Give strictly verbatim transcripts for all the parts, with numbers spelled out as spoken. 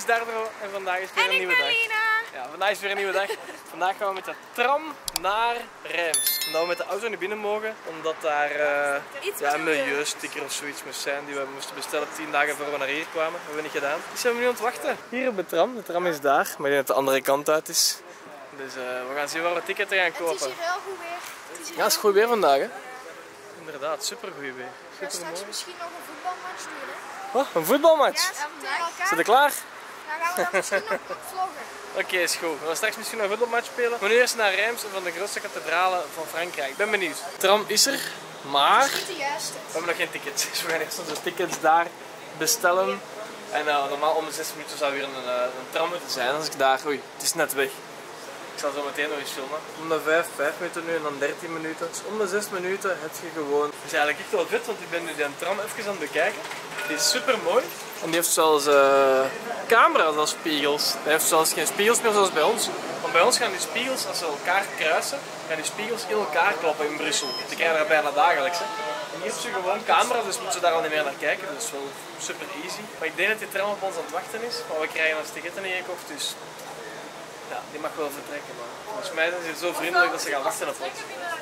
Dardro en vandaag is weer een nieuwe dag. Ja, vandaag is weer een nieuwe dag. Vandaag gaan we met de tram naar Reims. Omdat we met de auto niet binnen mogen, omdat daar uh, ja, een milieusticker of zoiets moest zijn die we moesten bestellen tien dagen voor we naar hier kwamen. Dat hebben we niet gedaan. Dus zijn we nu aan het wachten. Hier op de tram. De tram is daar, maar ik denk dat de andere kant uit is. Dus uh, we gaan zien waar we ticketen gaan kopen. Het is hier heel goed weer. Het is ja, het is goed weer vandaag, hè? Inderdaad, super goed weer. We gaan straks misschien nog een voetbalmatch doen, hè? Oh, een voetbalmatch? Ja, tegen elkaar. Zit je klaar? Dan gaan we dat misschien nog vloggen. Oké, okay, is goed. We gaan straks misschien nog een voetbalmatch spelen. Maar nu eerst naar Reims, een van de grootste kathedralen van Frankrijk. Ik ben benieuwd. De tram is er, maar dat is niet de juiste. We hebben nog geen tickets. Dus we gaan eerst onze tickets daar bestellen. En uh, normaal om de zes minuten zou weer een, uh, een tram moeten zijn. Als ik daar... Oei, het is net weg. Ik zal zo meteen nog eens filmen. Om de vijf, vijf minuten nu en dan dertien minuten. Dus om de zes minuten heb je gewoon... Het is eigenlijk echt wel vet, want ik ben nu die tram even aan het bekijken. Die is super mooi. En die heeft zelfs uh, camera's als spiegels. Die heeft zelfs geen spiegels meer zoals bij ons. Want bij ons gaan die spiegels, als ze elkaar kruisen, gaan die spiegels in elkaar kloppen in Brussel. Die krijgen daar bijna dagelijks. Hè. En hier heb je gewoon camera's, dus moeten ze daar al niet meer naar kijken. Dat is wel super easy. Maar ik denk dat die tram op ons aan het wachten is. Maar we krijgen ons ticket niet gekocht, dus... Ja, die mag wel vertrekken, maar volgens mij zijn ze zo vriendelijk dat ze gaan wachten op ons.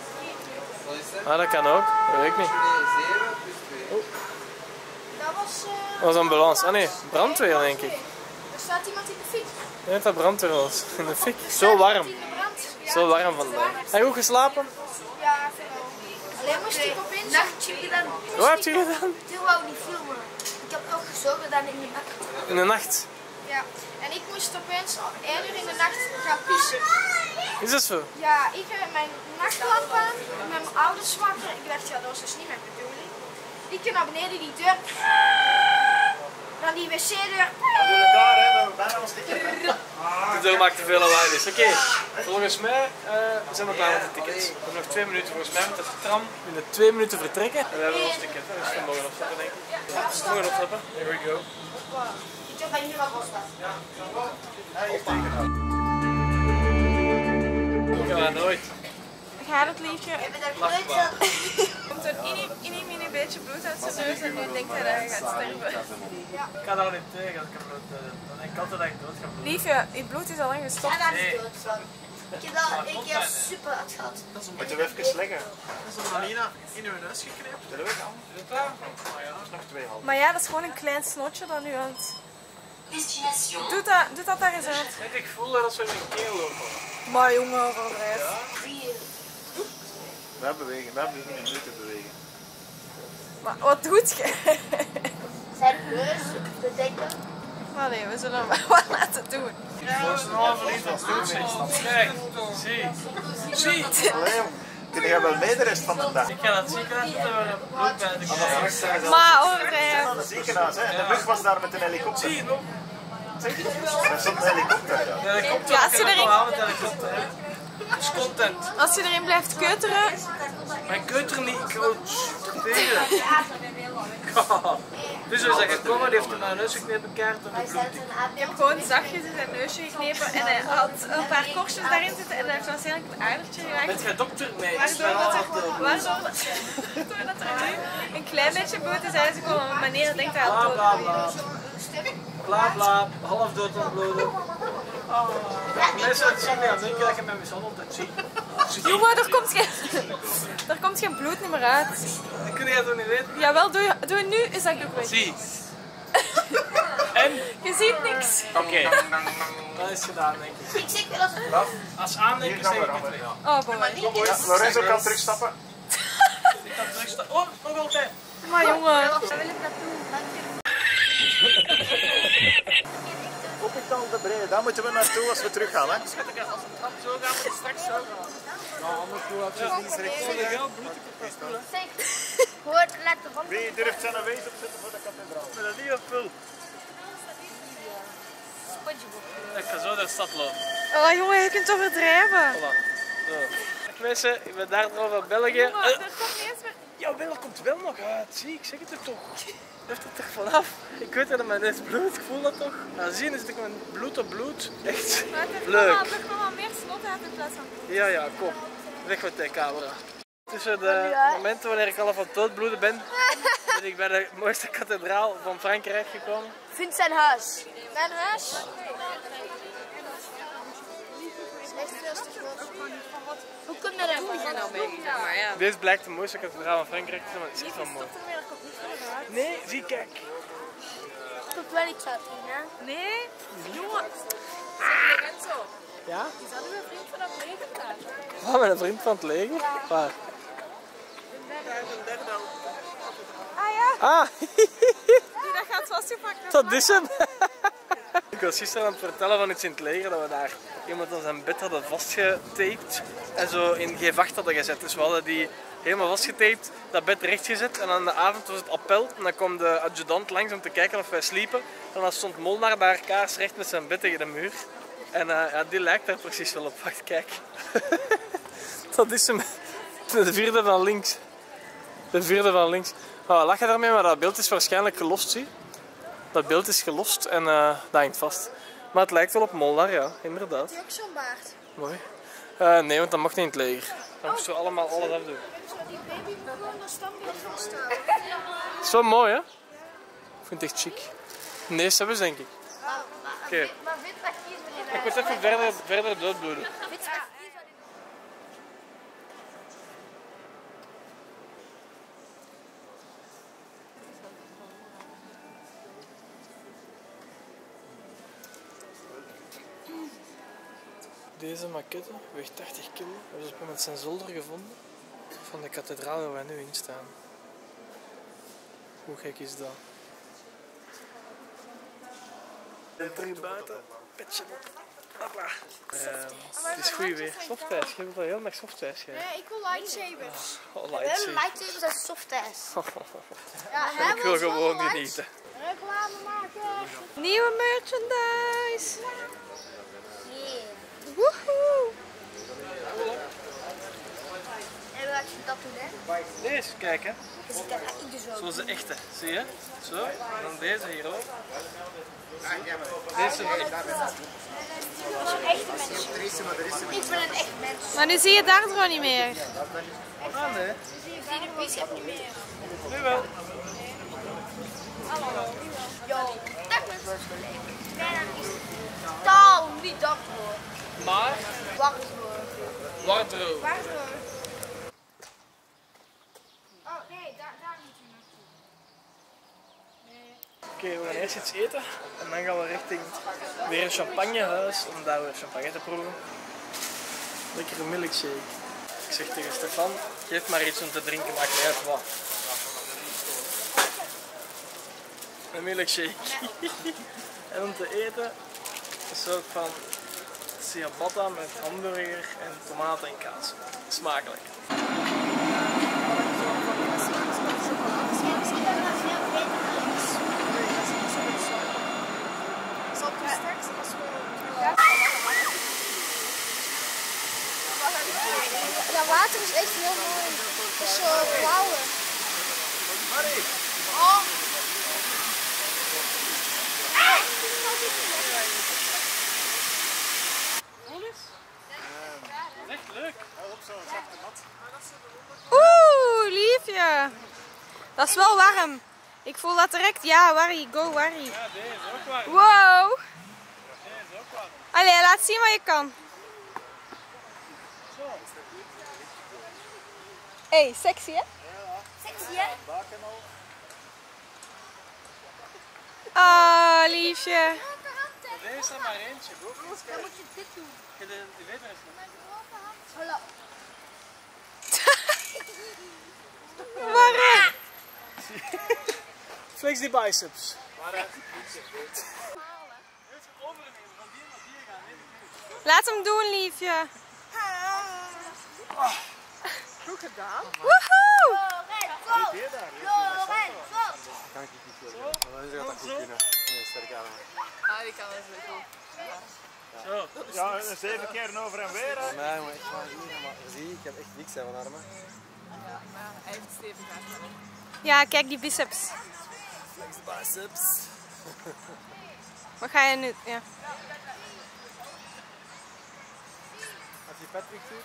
Ah, dat kan ook. Dat weet ik niet. Oh. Dat was... Uh, dat was ambulance. Ah nee, brandweer denk ik. Er staat iemand in de fik. Ja, dat brandweer was. In de fik. Zo warm. Zo warm vandaag. Heb je goed geslapen? Ja, veel. Alleen moest ik opeens... Nachtje gedaan. Wat heb je gedaan? Toen wou ik niet filmen. Ik heb ook gezogen gedaan in de nacht. In de nacht? Ja. En ik moest opeens al één uur in de nacht gaan pissen. Is dat zo? Ja, ik heb mijn nachtlamp aan, met mijn ouders wakker. Ik dacht, ja, dat was dus niet mijn bedoeling. Ik ga naar beneden die deur. Dan die wc-deur. Dat doen we daar, hè? We bijna ons ticket. De deur maakt te veel lawaai dus. Oké, okay. Volgens mij uh, zijn we klaar met de tickets. We hebben nog twee minuten. Volgens mij moet de tram in de twee minuten vertrekken. En we hebben ons ticket, hè? Dus we mogen opstappen, denk ik. Ja, we mogen opstappen. Here we go. Ik heb hier wel vast. Hij heeft tegenhouden. Ik ga nooit. Gaat het liefje? Lach maar. Komt er in een beetje bloed uit zijn neus en nu denkt hij dat hij gaat sterven. Ik ga daar niet tegen, als ik heb bloed, dan denk ik altijd dat ik dood ga bloeden. Liefje, je bloed is al lang gestopt. En dat is Nee. dood van. Ik heb dat een keer super hard gehad. Moeten we even leggen? Dat is een Nina in uw neus geknipt. Zullen we gaan? Is het klaar? Ah ja, dat is nog twee half. Maar ja, dat is gewoon een klein snotje dat nu aan het... Doe dat, doe dat daar eens uit. Kijk, ik voel dat als we in een keel lopen. Maar jongen, overdrijf. We bewegen, we hebben een minuten bewegen. Maar wat doet je? Zijn neus bedekken. Maar nee, we zullen hem wat laten doen. Dat is een halve liter bloed. Kijk, zie. Zie. Allee, kun je wel mee de rest van de dag? Ik ga dat ziekenhuis dat we bloed bij de krijgen. Maar overdrijf. Naar het ziekenhuis, hè? En de mug was daar met een helikopter. Zie je nog? Zeg, er stond een helikopter. Ja. De helikopter, Ja, als je ik heb erin- het al aan met de helikopter. hè. Dat is content. Als je erin blijft keuteren, Mijn keuter niet, ik wil tegen. Dus hij is dat gekomen, die heeft hem naar de neus geknepen, kaart en de bloed. je hebt gewoon zachtjes in zijn neusje geknepen en hij had een paar korstjes daarin zitten en hij heeft waarschijnlijk een adertje geraakt. Bent jij dokter? Nee, dat is Waardoor wel dat af er, waardoor dat, doordat er nu een klein beetje bloed is uitgekomen, maar meneer denkt hij al Bla dood. bla bla. Bla bla, half dood ontbloeden. Oh. Mensen het zien, ja, denken dat je mij mishandeld hebt. Zie. Jongen, er komt geen, er komt geen bloed niet meer uit. Dat kun je toch niet weten? Jawel, doe, je, doe je nu, is dat ook weg. Zie. En? Je ziet niks. Oké. Okay. Dat is gedaan, denk ik. Ik zeg wel als het Als aandenken Hier gaan zeg we ik het rammen. weer. Oh boy. Ja, Lorenzo kan terugstappen. Ik kan terugstaan. Oh, nog altijd. Maar jongen. wil ik dat doen. Hospitaal de Brede, daar moeten we naartoe als we teruggaan, hè? Als de trap zo gaan, moet je straks zo gaan. Nou, anders doe dat je niet direct. Voor de geld bloed ik op de stoel. Zeg, hoort lekker van. Wie durft zijn wees opzetten voor de kathedraal? Met een nieuwe pul. Ik ga zo naar de stad lopen. Oh jongen, je kunt overdrijven. Voilà. Zo. Dag mensen, ik ben daar van België. Jongen, Uh, er komt niet eens meer... Jawel, dat komt wel nog uit. Zie, ik zeg het er toch. Heeft het er vanaf. Ik weet dat mijn neus bloed, ik voel dat toch. Nou, zien is het mijn bloed op bloed. Echt Maar het heeft leuk. nog wel- nog wel meer snot uit in plaats van bloed. Ja, ja, kom. Weg met de camera. Tussen de momenten wanneer ik al van het doodbloeden ben, ben ik bij de mooiste kathedraal van Frankrijk gekomen. Vind zijn huis. Mijn huis. Is echt veel te groot. Hoe kun je daar Ja, nou meegegaan, maar ja. Deze blijkt de mooiste kathedraal van Frankrijk te zijn, maar het is echt wel mooi. Nee, zie kijk. Komt wel iets uit doen, hè? Nee? Jongen. Zeg Lorenzo. Ja? Is dat uw vriend van het leger daar? Oh, met een vriend van het leger? Waar? Ah ja, Ah, die dat gaat vastgepakt. dat is hem. Ik was gisteren aan het vertellen van iets in het leger, dat we daar iemand aan zijn bed hadden vastgetaped en zo in G acht hadden gezet. Dus we hadden die helemaal vastgetaped, dat bed rechtgezet en aan de avond was het appel en dan kwam de adjudant langs om te kijken of wij sliepen. En dan stond Molnar daar kaarsrecht met zijn bed tegen de muur. En uh, ja, die lijkt daar precies wel op. Wacht, kijk. Dat is hem. De vierde van links. De vierde van links. Oh, lach je daarmee, maar dat beeld is waarschijnlijk gelost, zie. Dat beeld is gelost en uh, dat hangt vast. Maar het lijkt wel op Molnar, ja, inderdaad. Heb je ook zo'n baard? Mooi. Uh, nee, want dat mocht niet in het leger. Dan moesten we allemaal alles afdoen. Zo die baby moet gewoon dat standbeeld vasthouden. Zo mooi, hè? Ik vind het echt chic. Nee, ze hebben ze denk ik. Oké. Okay. Maar wit mag kiezen erin. Ik moet even verder, verder doodbloeden. Wit mag kiezen erin. Deze maquette weegt tachtig kilo. We hebben ze met zijn zolder gevonden van de kathedraal waar wij nu in staan. Hoe gek is dat? En terug buiten, petje op. Hopla. Uh, het is goed weer. Softijs, je wilt al heel erg softijs gaan. Nee, ik wil lightsabers. Oh, We hebben lightsaber. lightsabers en softijs. Ja, Ik wij wil willen gewoon lights- genieten. Reclame maken. Nieuwe merchandise. Yeah. Woehoe. En wat je dat doen, hè? Deze, kijk hè. Dus ik heb ik dus ook. Zoals de echte. Zie je? Zo. En dan deze hier ook. Deze is echt. Dat is een echte mens. Ik ben een echt mens. Maar nu zie je daar gewoon niet meer. Ah nee. Ik zie de bicep niet meer. Nu wel. Yo, dat mensen. Bijna niet. Taal, niet dat hoor. Maar, Wacht hoor. wardrobe. Waar is hoor? Oh nee, daar, daar moet je naartoe. Oké, we gaan eerst iets eten en dan gaan we richting weer een champagnehuis om daar weer champagne te proeven. Lekkere milkshake. Ik zeg tegen Stefan, geef maar iets om te drinken, maakt niet uit wat. Een milkshake. En om te eten een soort van ciabatta met hamburger en tomaten en kaas. Smakelijk. Ja, water is echt heel mooi. Het is zo blauw. Oh. Echt leuk. Oeh, liefje. Dat is wel warm. Ik voel dat direct. Ja, Warrie, go Warrie. Ja, deze is ook warm. Wow. Deze is ook warm. Allee, laat zien wat je kan. Hey, sexy hè? Sexy, hè? Ah, oh, liefje. Deze is er maar eentje. Dan moet je dit doen. Je de- die weet er eens niet. Voilà. Warm. Flex die biceps. Laat hem doen, liefje. Goed gedaan. Woehoe. Lorenzo! Lorenzo! Ah, die kan het niet goed. Zo. Ja, een zeven keer over en weer. Hè. Nee, maar ik ga hier, maar zie, ik heb echt niks aan mijn armen. Hij heeft stevig aan. Ja, kijk die biceps. Biceps. Wat ga je nu? Ja. Heb je Patrick toe?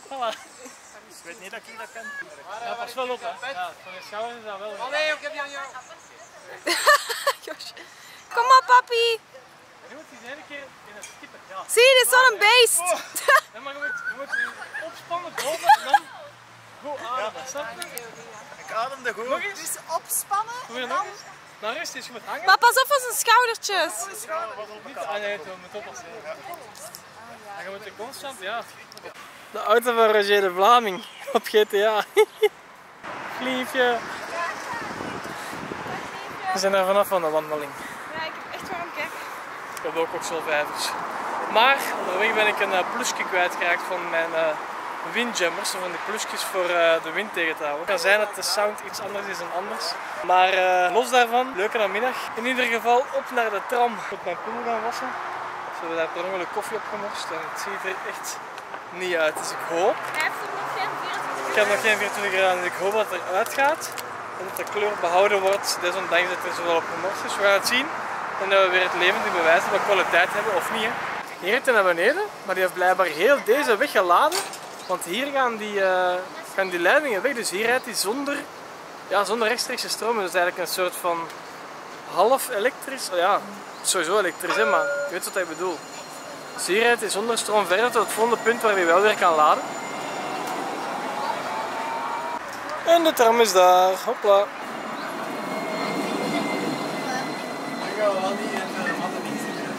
Voilà. Ik weet niet dat ik dat kan. Ja, pas wel op, hè. Ja, van je schouders is dat wel. Oh nee, ik heb die aan jou. Josje. Kom maar, papi. Je moet die ene keer in het skippen. Ja. Zie je, dit is zo'n beest. Ja, maar je moet, je moet je opspannen boven en dan goed ademen. Snap je? Ik ademde goed. Nog eens. Dus opspannen. Doe je nog eens? Nou, rust eens, je moet hangen. Maar pas op voor zijn schoudertjes. Niet, ah nee, we moeten oppassen. En je moet je constant, ja. De auto van Roger de Vlaming op G T A. Liefje. We zijn er vanaf van de wandeling. Ja, ik heb echt warm kijk. Ik heb ook okstelvijvers. Maar onderweg ben ik een uh, plusje kwijtgeraakt van mijn uh, windjammers. Van die plusjes voor uh, de wind tegen te houden. Het kan zijn dat de sound iets anders is dan anders. Maar uh, los daarvan, leuke namiddag. In ieder geval op naar de tram. Ik moet mijn poel gaan wassen. Ze hebben daar per ongeluk koffie op gemorst en het ziet er echt niet uit. Dus ik hoop... Hij heeft er nog geen vierentwintig. Ik heb nog geen vierentwintig graden, dus ik hoop dat het eruit gaat. En dat de kleur behouden wordt, desondanks dat er zoveel op gemorst is. We gaan het zien. En dat we weer het levende bewijs dat we kwaliteit hebben of niet. Hè. Hier rijdt hij naar beneden, maar die heeft blijkbaar heel deze weg geladen. Want hier gaan die, uh, gaan die leidingen weg. Dus hier rijdt hij zonder, ja, zonder rechtstreekse stroom. Dus eigenlijk een soort van half elektrisch. Ja, sowieso elektrisch, hè, maar je weet wat ik bedoel. Dus hier rijdt hij zonder stroom verder tot het volgende punt waar hij wel weer kan laden. En de tram is daar. Hopla. Ik ga wel niet in de matten niet zitten.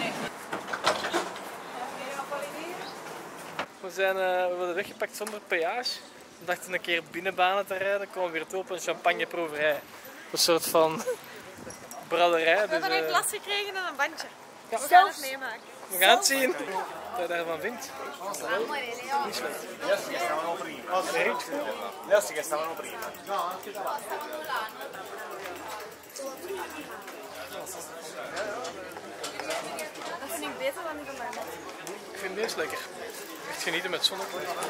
We, zijn, uh, we worden weggepakt zonder peage. We dachten een keer binnenbanen te rijden, komen we weer toe op een champagneproeverij. Een soort van braderij. We hebben Dus, een uh, glas gekregen en een bandje. ja. We gaan het meemaken. We gaan het zien wat je daarvan vindt. Niet slecht. Lastige stavano prima. Nee. Lastige stavano prima. Dat vind ik beter dan die van mij. Ik vind deze lekker. Echt genieten met zon op.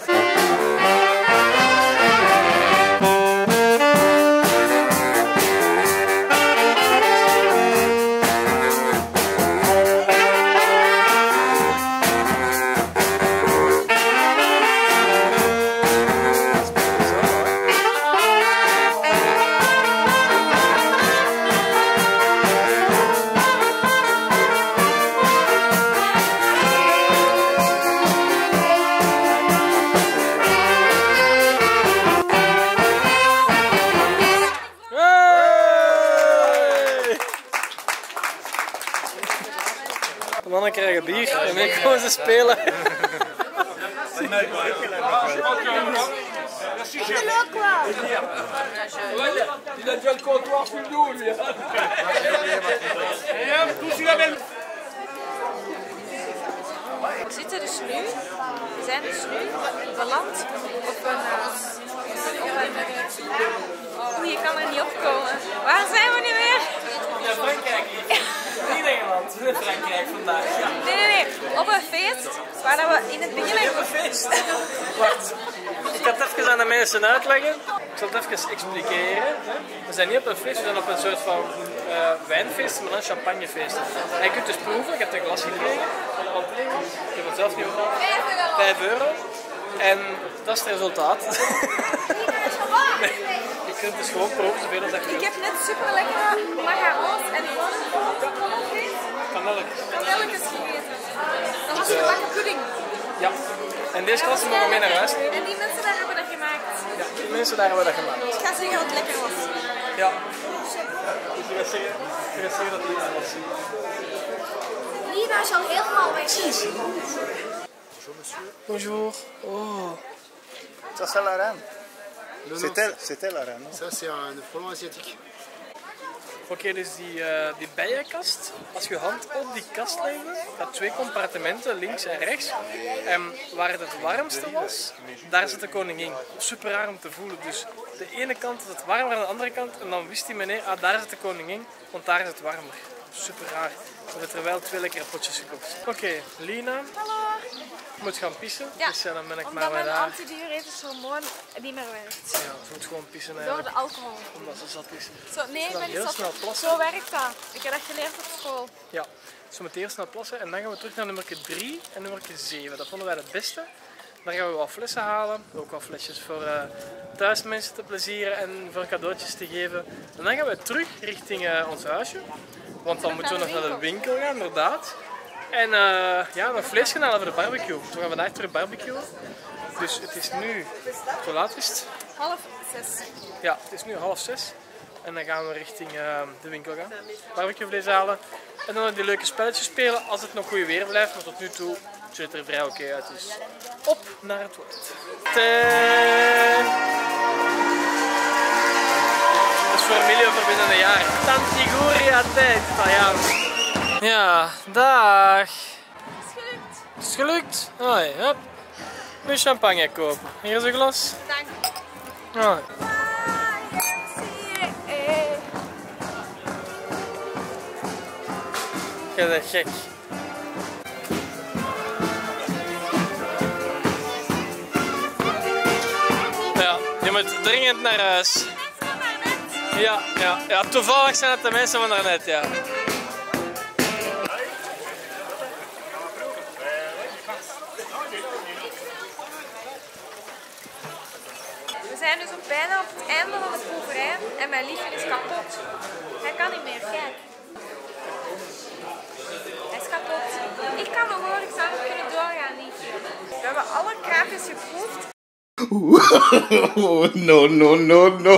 De mannen krijgen bier en mee komen ze spelen. Il a déjà le comptoir sur le dos, lui. We zitten dus nu, we zijn dus nu beland op een... Uh, op een Oeh, je kan er niet opkomen. Waar zijn we nu weer? Ja, Frankrijk hier. Niet Engeland, in Frankrijk vandaag. Ja. Nee, nee, nee. Op een feest waar dat we in het begin... Op een feest. Wacht. Ik ga het even aan de mensen uitleggen. Ik zal het even expliceren. We zijn niet op een feest, we zijn op een soort van uh, wijnfeest, maar dan champagnefeest. En je kunt dus proeven, ik heb een glas gekregen. Ik heb het zelf niet betaald. vijf euro. En dat is het resultaat. Nee, je kunt dus gewoon proeven zoveel als je Ik wilt. heb net super lekkere macarons en Kanelletjes. kanelletjes gegeten. Dat was gebakken pudding. Ja. En deze klas mogen we mee naar huis nemen. En die mensen daar hebben dat gemaakt. Ja, die mensen daar hebben dat gemaakt. Ik ga zeggen dat het lekker was. Ja. Dus ik ga zeggen, ik ga zeggen dat die was. Lina is al helemaal weg. Bonjour. Oh. Ça, c'est la reine. C'était c'était la reine. non? Ça, c'est un frelon asiatique. Oké, okay, dus die, uh, die bijenkast, als je je hand op die kast legde, had twee compartimenten, links en rechts. En waar het het warmste was, daar zat de koningin. Super raar om te voelen. Dus de ene kant was het warmer dan de andere kant. En dan wist die meneer, ah daar zit de koningin, want daar is het warmer. Super raar. We hebben er wel twee lekkere potjes gekocht. Oké, okay, Lina. Hallo. Je moet gaan pissen, Ja, dus ja, dan ben ik omdat maar mijn daar. antidiuretisch hormoon niet meer werkt. Ja, ze moet gewoon pissen Door eigenlijk, de alcohol. omdat ze zat is. Zo, nee, ik dan ben niet heel zat. snel plassen. Zo werkt dat. Ik heb dat geleerd op school. Ja, dus we moeten eerst naar plassen en dan gaan we terug naar nummer drie en nummer zeven. Dat vonden wij het beste. Daar gaan we wat flessen halen. Ook wat flesjes voor uh, thuis mensen te plezieren en voor cadeautjes te geven. En dan gaan we terug richting uh, ons huisje. Want dan moeten we nog naar de winkel gaan, inderdaad. En uh, ja, nog vlees gaan halen voor de barbecue. We gaan vandaag terug barbecuen. Dus het is nu, hoe laat is het? Half zes. Ja, het is nu half zes. En dan gaan we richting uh, de winkel gaan. Barbecuevlees halen. En dan die leuke spelletjes spelen als het nog goed weer blijft. Maar tot nu toe ziet het er vrij oké okay uit. Dus op naar het toilet. Dat is voor Emilio voor binnen een jaar. Tantiguria tijd, Italiaans. Ja, dag. Het is gelukt. Het is gelukt. Hoi, hup. Moet je champagne kopen. Hier is een glas. Dank. Hoi. Jij bent gek. Ja, je moet dringend naar huis. Ja, ja, ja, toevallig zijn het de mensen van daarnet, ja. We zijn dus ook bijna op het einde van de proeverij en mijn liefje is kapot. Hij kan niet meer, kijk. Hij is kapot. Ik kan nog hoor, ik zou nog kunnen doorgaan, liefje. We hebben alle kraapjes geproefd. No, no, no, no.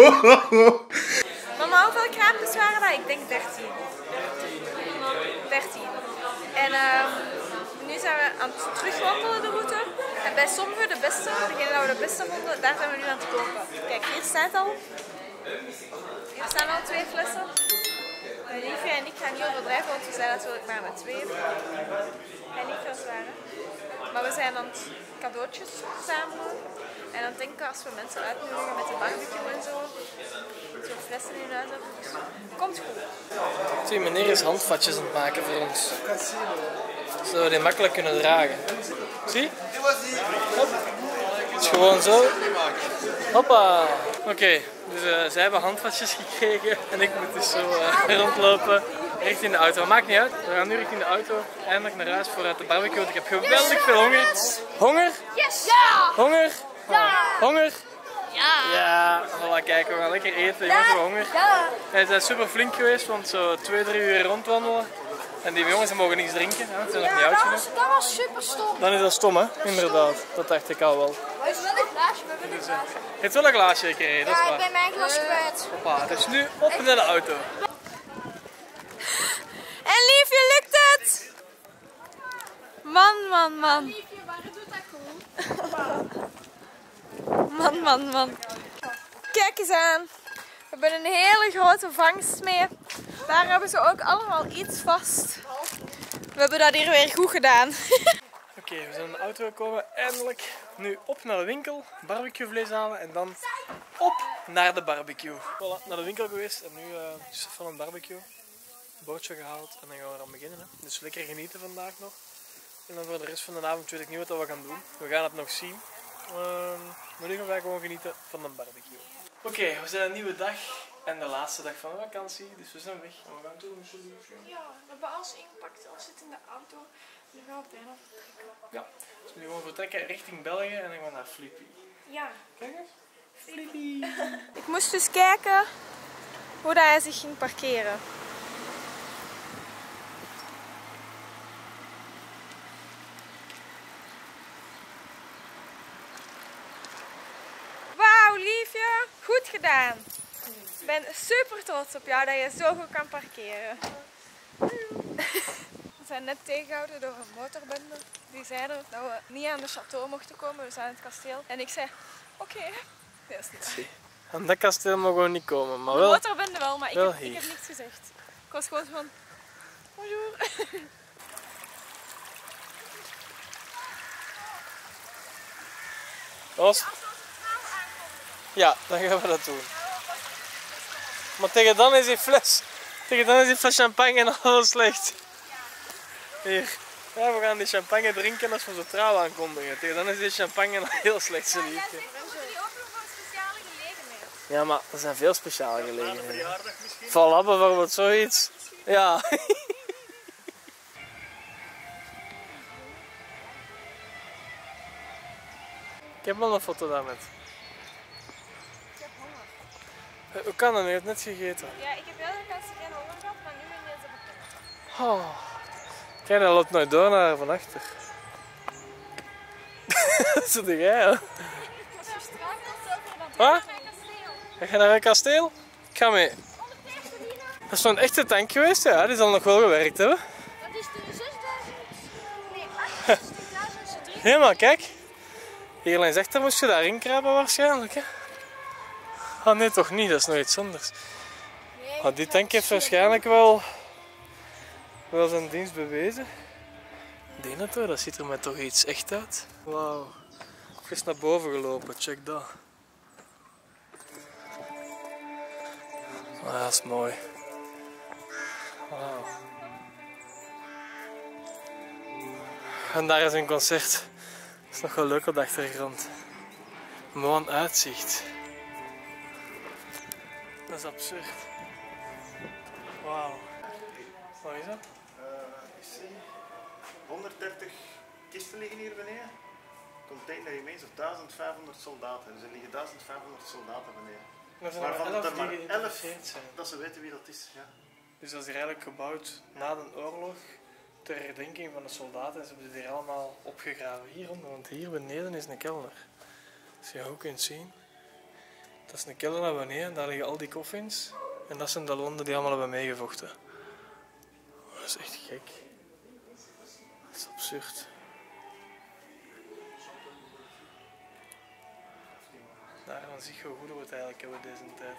Mama, hoeveel kraapjes waren dat? Ik denk dertien. dertien. En uh, nu zijn we aan het terugwandelen de route. En bij sommige de beste, degene dat we de beste vonden, daar zijn we nu aan het kopen. Kijk, hier staat al. Hier staan al twee flessen. Mijn liefje en ik gaan niet overdrijven, want we zijn natuurlijk maar met twee. En niet veel zware. Maar we zijn aan het cadeautjes verzamelen. En dan denken als we mensen uitnodigen met de barbecue en zo. Zo flessen in huis hebben. Dus komt goed. Zie, meneer is handvatjes aan het maken voor ons. Zodat we die makkelijk kunnen dragen. Zie? Hop. Het is gewoon zo. Hoppa. Oké, okay, dus uh, zij hebben handvatjes gekregen en ik moet dus zo uh, rondlopen richting de auto. Maakt niet uit, we gaan nu richting de auto, eindelijk naar huis voor de barbecue, want ik heb geweldig veel honger. Honger? Yes! Ja! Honger? Ja! Honger? Ja! Ja, voilà, kijk, we gaan lekker eten, jongens hebben honger. Ja! Wij zijn super flink geweest, want zo twee, drie uur rondwandelen. En die jongens mogen niks drinken, hè? Ze zijn nog niet oud dat genoeg. was, dat was super stom. Dan is dat stom, hè? Inderdaad, dat dacht ik al wel. Hij is wel een glaasje, we hebben een glaasje. Je hebt wel een glaasje gekregen, dat is Ja, ik waar. ben mijn glas kwijt. Hoppa, dus nu op naar de auto. En liefje, lukt het? Man, man, man. Liefje, waarom doet dat goed? Man, man, man. Kijk eens aan. We hebben een hele grote vangst mee. Daar hebben ze ook allemaal iets vast. We hebben dat hier weer goed gedaan. Oké, okay, we zijn in de auto gekomen, eindelijk. Nu op naar de winkel, barbecuevlees halen en dan op naar de barbecue. Voilà, naar de winkel geweest en nu uh, is van een barbecue. Bordje gehaald en dan gaan we eraan beginnen. Hè. Dus lekker genieten vandaag nog. En dan voor de rest van de avond weet ik niet wat we gaan doen. We gaan het nog zien. Uh, maar nu gaan wij gewoon genieten van een barbecue. Oké, okay, we zijn een nieuwe dag en de laatste dag van de vakantie, dus we zijn weg en we gaan toe een solution. Ja, we hebben alles ingepakt, alles zit in de auto. Nu gaan we bijna vertrekken. Ja, dus nu gaan we vertrekken richting België en dan gaan we naar Flippy. Ja. Kijk eens. Flippy. Ik moest dus kijken hoe dat hij zich ging parkeren. Wauw, liefje. Goed gedaan. Ik ben super trots op jou dat je zo goed kan parkeren. We zijn net tegengehouden door een motorbende. Die zeiden dat we niet aan de château mochten komen, dus aan het kasteel. En ik zei, oké, okay. Dat is niet waar. Aan dat kasteel mogen we niet komen, maar De wel... motorbende wel, maar ik wel heb, ik hier. heb niks gezegd. Ik was gewoon van, bonjour. Os? Ja, dan gaan we dat doen. Maar tegen dan is die fles, tegen dan is die fles champagne nog wel slecht. Hier. Ja, we gaan die champagne drinken als we zo trouw aankondigen. Tegen dan is die champagne nog heel slecht, zo liefje. Die oproep van speciale gelegenheid. Ja, maar er zijn veel speciale gelegenheden. Voilà, bijvoorbeeld zoiets. Ja. Ik heb wel een foto daar met. Ik heb honger. Hoe kan dat? Je hebt net gegeten. Ja, ik heb heel erg als geen honger gehad, maar nu ineens heb ik honger. Oh. Kijk, dat loopt nooit door naar van achter. Dat zit jij, hè? Ik was er straks al over dat Wat? kasteel. Ga je naar een kasteel? Ik ga mee. Dat is zo'n echte tank geweest, ja. Die zal nog wel gewerkt hebben. Dat is de zesduizend. Nee, achtenzestigduizend drie. Helemaal, kijk. Hier langs achter moest je daarin kruipen waarschijnlijk, hè? Ah nee, toch niet. Dat is nog iets anders. Nee, Ah, die tank heeft waarschijnlijk wel, wel zijn dienst bewezen. Ik denk dat hoor, dat ziet er mij toch iets echt uit. Wauw. Even naar boven gelopen, check dat. Ah, dat is mooi. Wauw. En daar is een concert. Dat is nog wel leuk op de achtergrond. Mooi uitzicht. Dat is absurd. Wauw. Wat is dat? Ik zie honderddertig kisten liggen hier beneden. Container ineens op duizend vijfhonderd soldaten. Dus er liggen duizend vijfhonderd soldaten beneden. Er zijn Waarvan er er elf maar die elf geïnteresseerd zijn. dat ze weten wie dat is. Ja. Dus dat is hier eigenlijk gebouwd na de oorlog ter herdenking van de soldaten. En ze hebben dit hier allemaal opgegraven hieronder, want hier beneden is een kelder. Als je ook kunt zien. Dat is een kelder naar beneden, daar liggen al die coffins. En dat zijn de londen die allemaal hebben meegevochten. Dat is echt gek. Dat is absurd. Daaraan zie je hoe goed we het eigenlijk hebben deze tijd.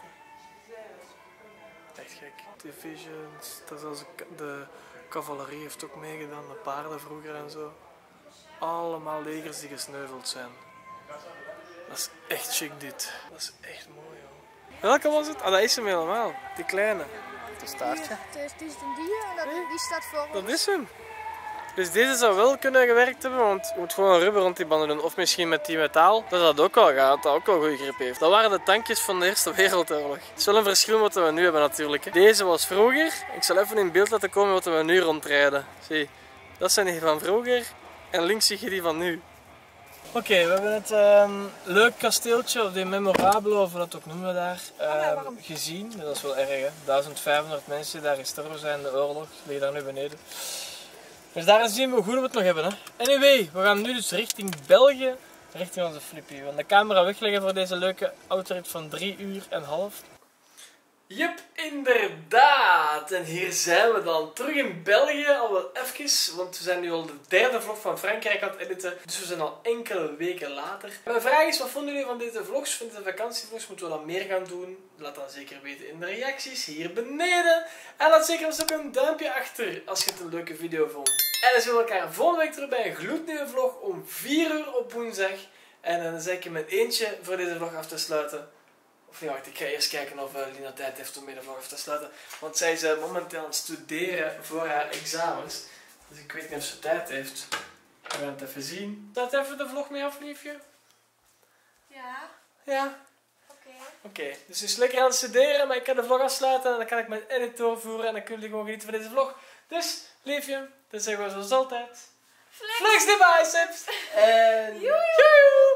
Echt gek. Divisions, dat is als de cavalerie heeft ook meegedaan, de paarden vroeger en zo. Allemaal legers die gesneuveld zijn. Dat is echt chic dit. Dat is echt mooi joh. Welke was het? Ah, dat is hem helemaal. Die kleine. Het staartje. Het is een dier en dat, die staat voor Dat is hem. Dus deze zou wel kunnen gewerkt hebben, want je moet gewoon rubber rond die banden doen. Of misschien met die metaal. Dat dat ook wel gaat, dat ook wel goede grip heeft. Dat waren de tankjes van de Eerste Wereldoorlog. Het is wel een verschil met wat we nu hebben natuurlijk. Deze was vroeger. Ik zal even in beeld laten komen wat we nu rondrijden. Zie, dat zijn die van vroeger. En links zie je die van nu. Oké, okay, we hebben het um, leuk kasteeltje, of die memorabele, of wat ook noemen we daar, uh, gezien. Dat is wel erg hè. duizend vijfhonderd mensen die daar gestorven zijn in de oorlog. Die liggen daar nu beneden. Dus daar zien we hoe goed we het nog hebben. Hè. Anyway, we gaan nu dus richting België, richting onze Flippy. We gaan de camera wegleggen voor deze leuke autorit van drie uur en half. Yep, inderdaad. En hier zijn we dan terug in België, al wel even, want we zijn nu al de derde vlog van Frankrijk aan het editen. Dus we zijn al enkele weken later. Mijn vraag is, wat vonden jullie van deze vlogs, van deze vakantievlogs? Moeten we dan meer gaan doen? Laat dan zeker weten in de reacties hier beneden. En laat zeker eens ook een duimpje achter als je het een leuke video vond. En dan zien we elkaar volgende week terug bij een gloednieuwe vlog om vier uur op woensdag. En dan zeg ik in mijn eentje voor deze vlog af te sluiten. Of nee, wacht, ik ga eerst kijken of uh, Lina tijd heeft om mee de vlog af te sluiten. Want zij is uh, momenteel aan het studeren voor haar examens. Dus ik weet niet of ze tijd heeft. We gaan het even zien. Staat even de vlog mee af, liefje? Ja, Ja? oké. Oké, okay. Dus ze is lekker aan het studeren, maar ik kan de vlog afsluiten. En dan kan ik mijn edit doorvoeren en dan kunnen jullie gewoon genieten van deze vlog. Dus, liefje, dan zeggen we zoals altijd. Flex, Flex the biceps! En... Joejoe!